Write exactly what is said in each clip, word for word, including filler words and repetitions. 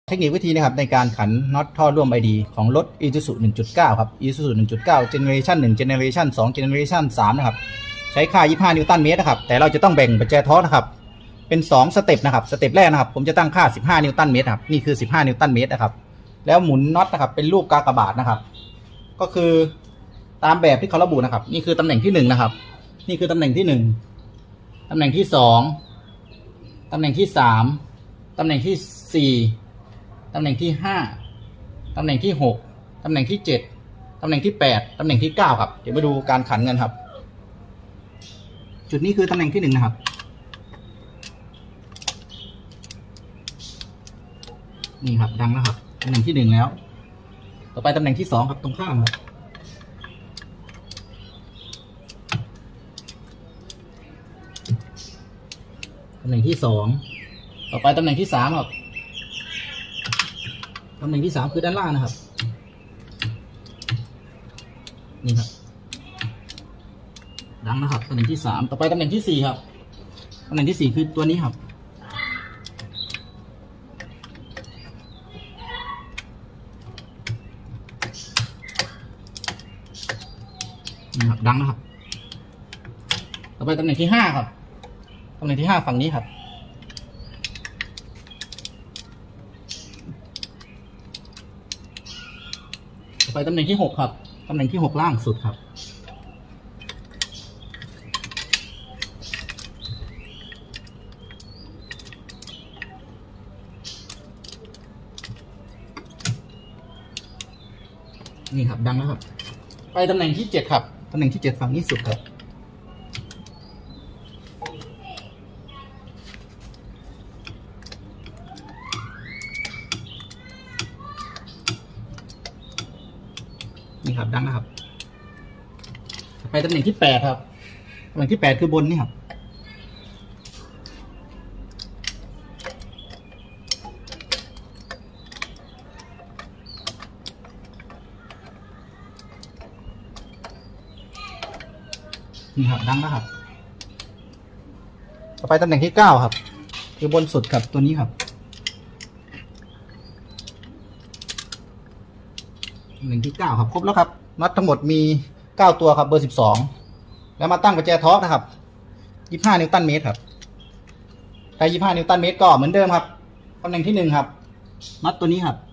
เทคนิควิธีนะครับในการขันน็อตท่อร่วม ไอ ดี ของรถ Isuzu หนึ่งจุดเก้า ครับ Isuzu หนึ่งจุดเก้า Generation หนึ่ง Generation สอง Generation สามนะครับใช้ค่ายี่สิบห้านิวตันเมตรนะครับแต่เราจะต้องแบ่งปัจจัยทอร์กนะครับเป็นสองสเต็ปนะครับสเต็ปแรกนะครับผมจะตั้งค่าสิบห้านิวตันเมตรครับนี่คือสิบห้านิวตันเมตรนะครับแล้วหมุนน็อตนะครับเป็นรูปกากบาทนะครับก็คือตามแบบที่เขาระบุนะครับนี่คือตำแหน่งที่หนึ่งนะครับนี่คือตำแหน่งที่หนึ่งตำแหน่งที่สองตำแหน่งที่สามตำแหน่งที่สี่ตำแหน่งที่ห้าตำแหน่งที่หกตำแหน่งที่เจ็ดตำแหน่งที่แปดตำแหน่งที่เก้าครับเดี๋ยวมาดูการขันกันครับจุดนี้คือตำแหน่งที่หนึ่งนะครับนี่ครับดังแล้วครับตำแหน่งที่หนึ่งแล้วต่อไปตำแหน่งที่สองครับตรงข้ามครับตำแหน่งที่สองต่อไปตำแหน่งที่สามครับตำแหน่งที่สามคือด้านล่างนะครับนี่ครับดังนะครับตำแหน่งที่สามต่อไปตำแหน่งที่สี่ครับตำแหน่งที่สี่คือตัวนี้ครับนี่ครับดังนะครับต่อไปตำแหน่งที่ห้าครับตำแหน่งที่ห้าฝั่งนี้ครับไปตำแหน่งที่หกครับตำแหน่งที่หกล่างสุดครับนี่ครับดังแล้วครับไปตำแหน่งที่เจ็ดครับตำแหน่งที่เจ็ดฝั่งนี้สุดครับนี่ครับดังนะครับไปตำแหน่งที่แปดครับตำแหน่งที่แปดคือบนนี่ครับนี่ครับดังนะครับต่อไปตำแหน่งที่เก้าครับคือบนสุดครับตัวนี้ครับหนึ่งที่เก้าครับครบแล้วครับน็อตทั้งหมดมีเก้าตัวครับเบอร์สิบสองแล้วมาตั้งประแจทอร์กนะครับยี่สิบห้านิวตันเมตรครับใช้ยี่สิบห้านิวตันเมตรก็เหมือนเดิมครับตำแหน่งที่หนึ่งครับน็อตตัวนี้ครับ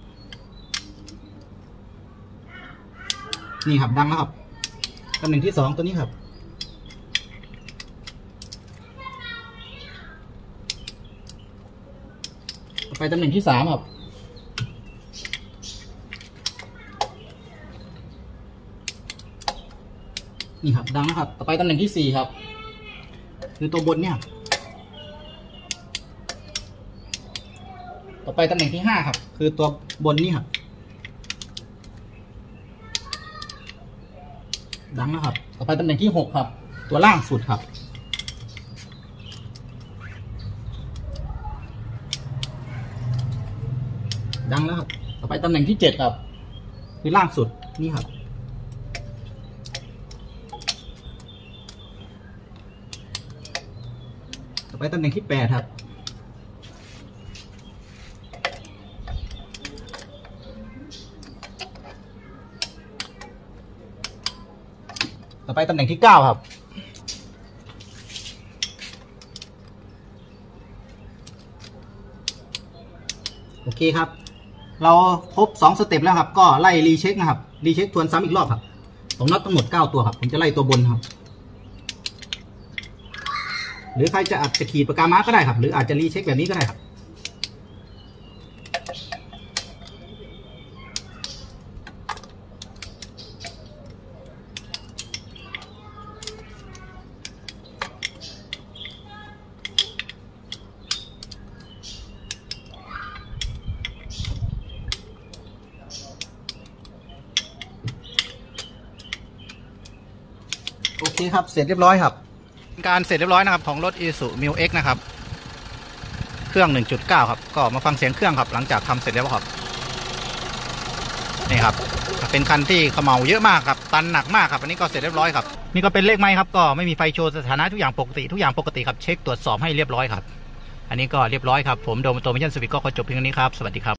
นี่ครับดังแล้วครับตำแหน่งที่สองตัวนี้ครับไปตำแหน่งที่สามครับนี่ครับดังนะครับต่อไปตำแหน่งที่สี่ครับคือตัวบนเนี่ยต่อไปตำแหน่งที่ห้าครับคือตัวบนนี่ครับดังนะครับต่อไปตำแหน่งที่หกครับตัวล่างสุดครับดังแล้วครับต่อไปตำแหน่งที่เจ็ดครับคือล่างสุดนี่ครับต่อไปตำแหน่งที่แปดครับต่อไปตำแหน่งที่เก้าครับโอเคครับเราครบสองสเต็ปแล้วครับก็ไล่รีเช็คนะครับรีเช็คทวนซ้ำอีกรอบครับของน็อตทั้งหมดเก้าตัวครับผมจะไล่ตัวบนครับหรือใครจะอาจจะขีดปากกาม้าก็ได้ครับหรืออาจจะรีเช็คแบบนี้ก็ได้ครับโอเคครับเสร็จเรียบร้อยครับการเสร็จเรียบร้อยนะครับของรถ Isuzu Mil X นะครับเครื่อง หนึ่งจุดเก้า ครับก็มาฟังเสียงเครื่องครับหลังจากทำเสร็จแล้วครับนี่ครับเป็นคันที่เขม่าเยอะมากครับตันหนักมากครับอันนี้ก็เสร็จเรียบร้อยครับนี่ก็เป็นเลขไม้ครับก็ไม่มีไฟโชว์สถานะทุกอย่างปกติทุกอย่างปกติครับเช็คตรวจสอบให้เรียบร้อยครับอันนี้ก็เรียบร้อยครับผมโดมโตมิชันสวิตก็ขอจบเพียงนี้ครับสวัสดีครับ